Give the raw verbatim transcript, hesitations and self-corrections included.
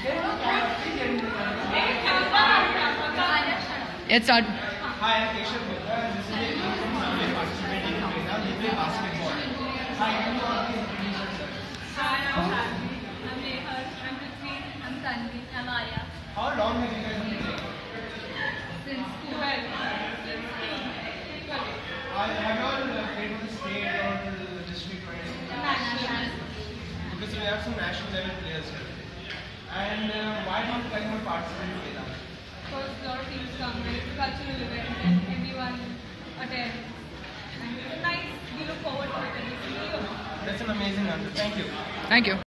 It's our. Hi, I'm Keshav Gupta, and this is a team from Norway participating in Vietnam. They play basketball. Hi, can you all please introduce yourself? Hi, I'm Shani. I'm Nehar. I'm Prithvi. I'm Tanvi. I'm Arya. How long have you guys been playing? Since twelve. Since twelve. Uh, have you all uh, played to the state or to the district or anything? National. Because we have some national level players here. And uh, why do you guys want to participate in Vietnam? Because a lot of teams come and it's a cultural event and everyone attends. And it's nice. We look forward to it. And it's really That's an amazing answer. Thank you. Thank you.